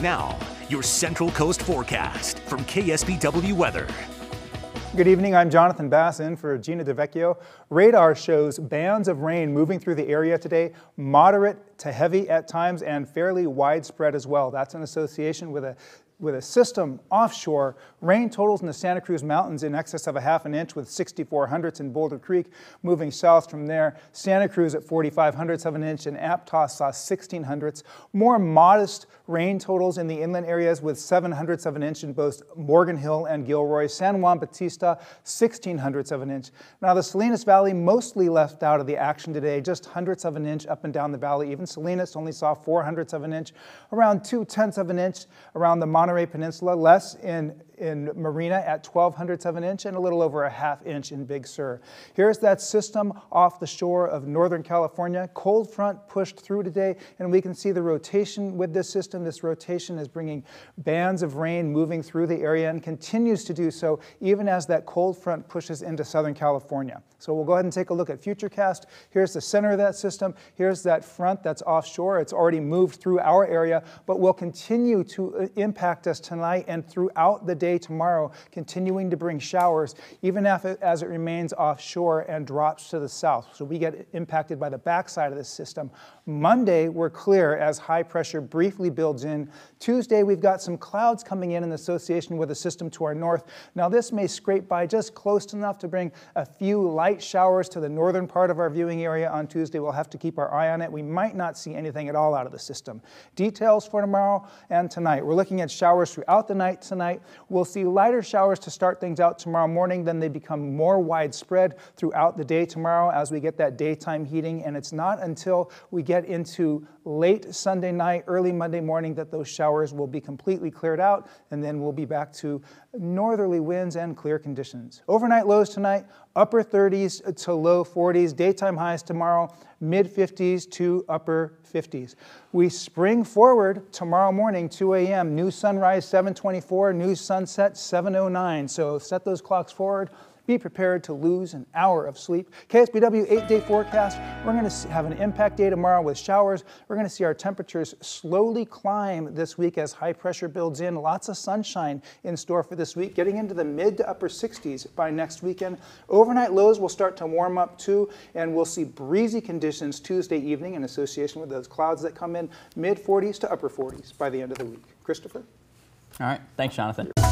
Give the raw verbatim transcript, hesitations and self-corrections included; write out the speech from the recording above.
now, your Central Coast forecast from K S B W Weather. Good evening, I'm Jonathan Bass in for Gina DeVecchio. Radar shows bands of rain moving through the area today, moderate to heavy at times and fairly widespread as well. That's in association with a with a system offshore. Rain totals in the Santa Cruz Mountains in excess of a half an inch with sixty-four hundredths in Boulder Creek. Moving south from there, Santa Cruz at forty-five hundredths of an inch and Aptos saw sixteen hundredths. More modest rain totals in the inland areas with seven hundredths of an inch in both Morgan Hill and Gilroy. San Juan Bautista, sixteen hundredths of an inch. Now the Salinas Valley mostly left out of the action today, just hundredths of an inch up and down the valley. Even Salinas only saw four hundredths of an inch, around two tenths of an inch around the Monterey Peninsula, less in in Marina at twelve hundredths of an inch and a little over a half inch in Big Sur. Here's that system off the shore of Northern California. Cold front pushed through today and we can see the rotation with this system. This rotation is bringing bands of rain moving through the area and continues to do so even as that cold front pushes into Southern California. So we'll go ahead and take a look at Futurecast. Here's the center of that system. Here's that front that's offshore. It's already moved through our area, but will continue to impact us tonight and throughout the day tomorrow, continuing to bring showers, even as it remains offshore and drops to the south. So we get impacted by the backside of this system. Monday, we're clear as high pressure briefly builds in. Tuesday, we've got some clouds coming in in association with a system to our north. Now this may scrape by just close enough to bring a few light showers to the northern part of our viewing area on Tuesday. We'll have to keep our eye on it. We might not see anything at all out of the system. Details for tomorrow and tonight. We're looking at showers throughout the night tonight. We'll see lighter showers to start things out tomorrow morning, then they become more widespread throughout the day tomorrow as we get that daytime heating, and it's not until we get into late Sunday night, early Monday morning that those showers will be completely cleared out, and then we'll be back to northerly winds and clear conditions. Overnight lows tonight, upper thirties to low forties. Daytime highs tomorrow, mid fifties to upper fifties. We spring forward tomorrow morning, two A M New sunrise seven twenty-four, new sunset seven oh nine. So set those clocks forward. Be prepared to lose an hour of sleep. K S B W eight-day forecast. We're going to have an impact day tomorrow with showers. We're going to see our temperatures slowly climb this week as high pressure builds in. Lots of sunshine in store for this week, getting into the mid to upper sixties by next weekend. Overnight lows will start to warm up too, and we'll see breezy conditions Tuesday evening in association with those clouds that come in, mid forties to upper forties by the end of the week. Christopher? All right. Thanks, Jonathan.